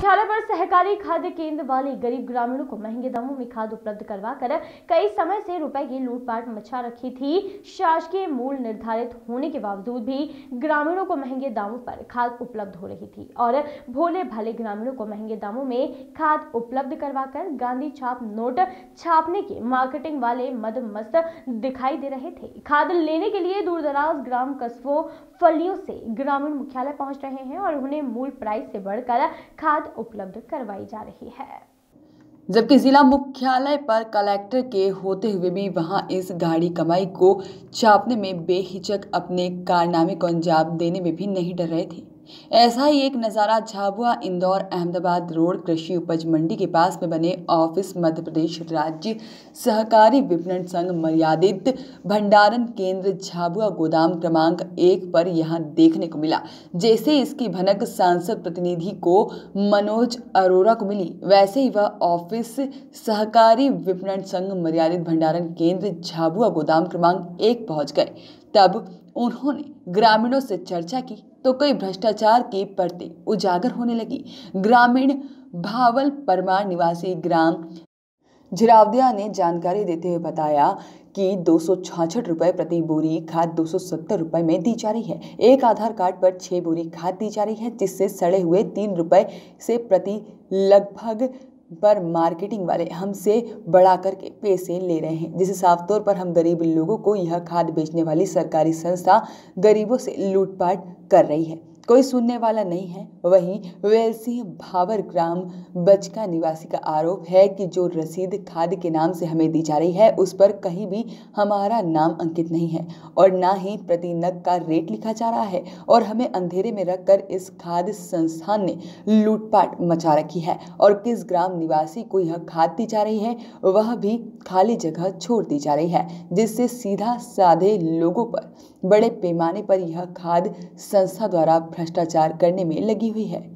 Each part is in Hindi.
मुख्यालय पर सहकारी खाद्य केंद्र वाले गरीब ग्रामीणों को महंगे दामों में खाद उपलब्ध करवाकर कई समय से रुपए की लूटपाट मचा रखी थी। शासकीय मूल्य निर्धारित होने के बावजूद भी ग्रामीणों को महंगे दामों पर खाद उपलब्ध हो रही थी और भोले भाले ग्रामीणों को महंगे दामों में खाद उपलब्ध करवाकर गांधी छाप नोट छापने के मार्केटिंग वाले मदमस्त दिखाई दे रहे थे। खाद लेने के लिए दूर दराज ग्राम कस्बों फलियों से ग्रामीण मुख्यालय पहुंच रहे हैं और उन्हें मूल प्राइस से बढ़कर खाद उपलब्ध करवाई जा रही है। जबकि जिला मुख्यालय पर कलेक्टर के होते हुए भी वहां इस गाड़ी कमाई को छापने में बेहिचक अपने कारनामे को अंजाम देने में भी नहीं डर रहे थे। ऐसा ही एक नज़ारा झाबुआ इंदौर अहमदाबाद रोड कृषि उपज मंडी के पास में बने ऑफिस मध्य प्रदेश राज्य सहकारी विपणन संघ मर्यादित भंडारण केंद्र झाबुआ गोदाम क्रमांक 1 पर यहां देखने को मिला। जैसे इसकी भनक सांसद प्रतिनिधि को मनोज अरोड़ा को मिली, वैसे ही वह ऑफिस सहकारी विपणन संघ मर्यादित भंडारण केंद्र झाबुआ गोदाम क्रमांक 1 पहुंच गए। तब उन्होंने ग्रामीणों से चर्चा की तो कई भ्रष्टाचार की परतें उजागर होने लगी। ग्रामीण भावल परमार निवासी ग्राम झिरावदिया ने जानकारी देते हुए बताया कि 266 रुपये प्रति बोरी खाद 270 रुपये में दी जा रही है। एक आधार कार्ड पर 6 बोरी खाद दी जा रही है, जिससे सड़े हुए 3 रुपये से प्रति लगभग पर मार्केटिंग वाले हमसे बढ़ा करके पैसे ले रहे हैं, जिसे साफ तौर पर हम गरीब लोगों को यह खाद बेचने वाली सरकारी संस्था गरीबों से लूटपाट कर रही है। कोई सुनने वाला नहीं है। वहीं वेलसिंह भावर ग्राम बचका निवासी का आरोप है कि जो रसीद खाद के नाम से हमें दी जा रही है उस पर कहीं भी हमारा नाम अंकित नहीं है और ना ही प्रति नग का रेट लिखा जा रहा है और हमें अंधेरे में रखकर इस खाद संस्थान ने लूटपाट मचा रखी है और किस ग्राम निवासी को यह खाद दी जा रही है वह भी खाली जगह छोड़ दी जा रही है, जिससे सीधा साधे लोगों पर बड़े पैमाने पर यह खाद संस्था द्वारा भ्रष्टाचार करने में लगी हुई है।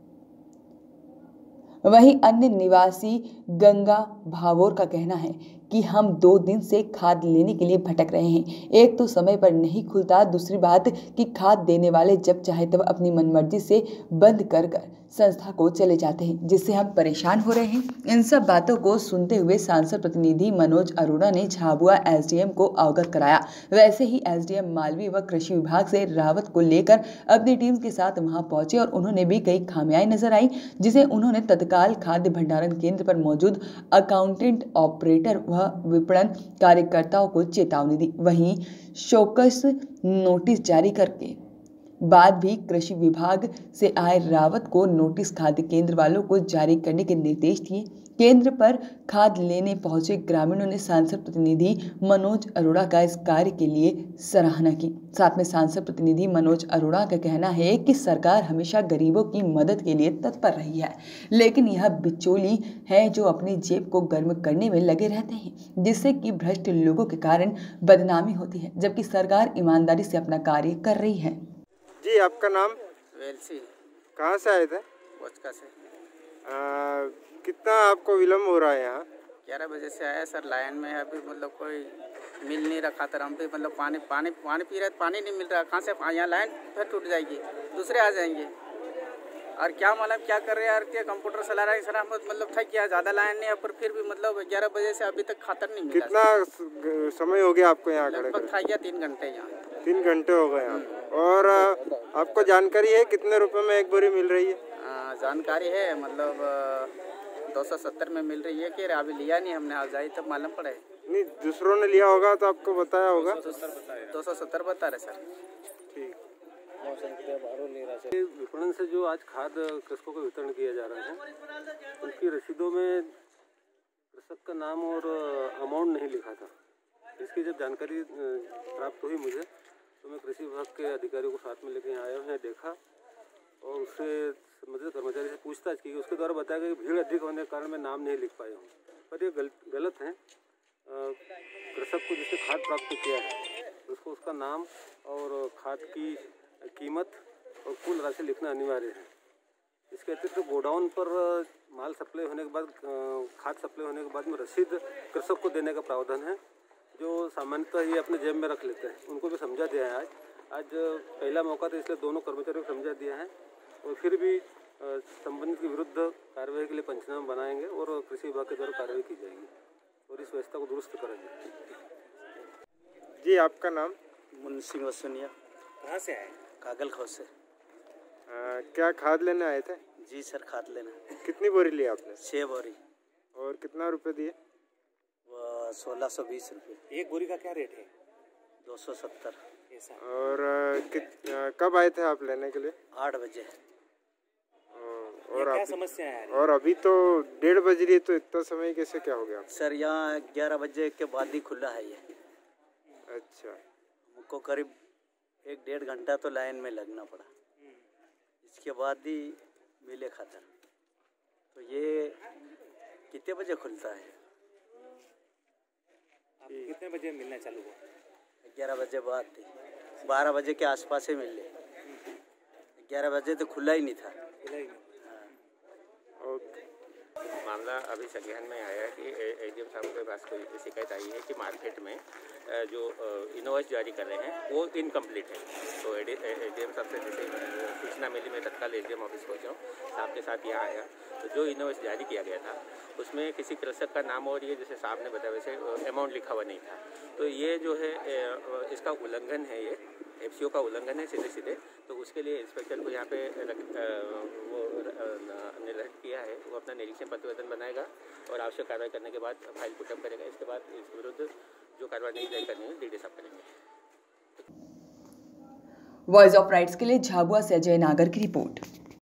वहीं अन्य निवासी गंगा भावोर का कहना है कि हम 2 दिन से खाद लेने के लिए भटक रहे हैं। एक तो समय पर नहीं खुलता, दूसरी बात कि खाद देने वाले जब चाहे तब अपनी मनमर्जी से बंद कर संस्था को चले जाते हैं, जिससे हम परेशान हो रहे हैं। इन सब बातों को सुनते हुए सांसद प्रतिनिधि मनोज अरोड़ा ने झाबुआ एसडीएम को अवगत कराया। वैसे ही एसडीएम मालवी व कृषि विभाग से रावत को लेकर अपनी टीम के साथ वहां पहुंचे और उन्होंने भी कई खामियां नजर आई, जिसे उन्होंने तत्काल खाद्य भंडारण केंद्र पर मौजूद अकाउंटेंट, ऑपरेटर व विपणन कार्यकर्ताओं को चेतावनी दी। वहीं शोकस नोटिस जारी करके बाद भी कृषि विभाग से आए रावत को नोटिस खाद्य केंद्र वालों को जारी करने के निर्देश दिए। केंद्र पर खाद लेने पहुंचे ग्रामीणों ने सांसद प्रतिनिधि मनोज अरोड़ा का इस कार्य के लिए सराहना की। साथ में सांसद प्रतिनिधि मनोज अरोड़ा का कहना है कि सरकार हमेशा गरीबों की मदद के लिए तत्पर रही है, लेकिन यह बिचौली है जो अपनी जेब को गर्म करने में लगे रहते हैं, जिससे कि भ्रष्ट लोगों के कारण बदनामी होती है, जबकि सरकार ईमानदारी से अपना कार्य कर रही है। जी, आपका नाम? वेलसी। कहाँ से आए थे? बचका से। कितना आपको विलम्ब हो रहा है यहाँ? 11 बजे से आया सर, लाइन में है अभी, मतलब कोई मिल नहीं रखा था। हम भी मतलब पानी पी रहे, पानी नहीं मिल रहा। कहाँ से यहाँ लाइन फिर टूट जाएगी, दूसरे आ जाएंगे और क्या मालूम क्या कर रहे हैं यार। क्या कंप्यूटर चला रहा है सर, मतलब थक गया, ज़्यादा लाइन नहीं है, पर फिर भी मतलब 11 बजे से अभी तक खातर नहीं मिला। कितना समय हो गया आपको यहाँ खड़े? लगभग था गया 3 घंटे यहाँ। 3 घंटे हो गए यहाँ। और आपको जानकारी है कितने रुपए में एक बोरी मिल रही है? जानकारी है, मतलब 270 में मिल रही है कि अभी लिया नहीं हमने, आज आई तब मालूम पड़े। नहीं, दूसरों ने लिया होगा तो आपको बताया होगा। 270 बता रहे सर। ठीक। विपणन से जो आज खाद कृषकों को वितरण किया जा रहा है, उनकी रसीदों में कृषक का नाम और अमाउंट नहीं लिखा था। इसकी जब जानकारी प्राप्त हुई मुझे, तो मैं कृषि विभाग के अधिकारियों को साथ में लेकर यहाँ आया हूँ, देखा और उससे संबंधित कर्मचारी से पूछताछ की। उसके द्वारा बताया गया कि भीड़ अधिक होने के कारण मैं नाम नहीं लिख पाया हूँ, पर ये गलत है। कृषक को जिसने खाद प्राप्त किया है उसको उसका नाम और खाद की कीमत और कुल राशि लिखना अनिवार्य है। इसके अतिरिक्त गोडाउन पर माल सप्लाई होने के बाद, खाद सप्लाई होने के बाद में रसीद कृषक को देने का प्रावधान है, जो सामान्यतः ये अपने जेब में रख लेते हैं। उनको भी समझा दिया है। आज पहला मौका था, इसलिए दोनों कर्मचारियों को समझा दिया है और फिर भी संबंधित के विरुद्ध कार्रवाई के लिए पंचनामा बनाएंगे और कृषि विभाग के द्वारा कार्रवाई की जाएगी और इस व्यवस्था को दुरुस्त करेंगे। जी, आपका नाम? मुन्नी सिंह वसुनिया। कहाँ से आए? कागल खौस से। क्या खाद लेने आए थे? जी सर, खाद लेना। कितनी बोरी ली आपने? 6 बोरी। और कितना रुपए दिए? वो 1620 रुपये। एक बोरी का क्या रेट है? 270। और कब आए थे आप लेने के लिए? 8 बजे। और क्या समस्या है? और अभी तो 1:30 बज रही है, तो इतना समय कैसे क्या हो गया? सर यहाँ 11 बजे के बाद ही खुला है ये। अच्छा। हमको करीब 1-1.5 घंटा तो लाइन में लगना पड़ा, इसके बाद ही मिले खातर। तो ये कितने बजे खुलता है? कितने बजे मिलना चालू हुआ? 11 बजे बाद थी, 12 बजे के आसपास ही मिले। 11 बजे तो खुला ही नहीं था। मामला अभी संज्ञान में आया कि एडीएम साहब के पास कोई शिकायत आई है कि मार्केट में जो इनवॉइस जारी कर रहे हैं वो इनकम्प्लीट है। तो एडीएम साहब से जैसे सूचना मिली, मैं तत्काल एडीएम ऑफिस पहुँचा हूँ, साहब के साथ यहाँ आया। तो जो इनवॉइस जारी किया गया था उसमें किसी कृषक का नाम और ये जैसे साहब ने बताया वैसे अमाउंट लिखा हुआ नहीं था। तो ये जो है इसका उल्लंघन है, ये एफसीओ का उल्लंघन है सीधे सीधे। तो उसके लिए इंस्पेक्टर को यहाँ पे वो निर्धारित किया है, वो अपना निरीक्षण प्रतिवेदन बनाएगा और आवश्यक कार्रवाई करने के बाद फाइल पुटअप करेगा। इसके बाद इसके विरुद्ध जो कार्रवाई नहीं करनी है डीडी साहब करेंगे। वॉइस ऑफ राइट्स के लिए झाबुआ से अजय नागर की रिपोर्ट।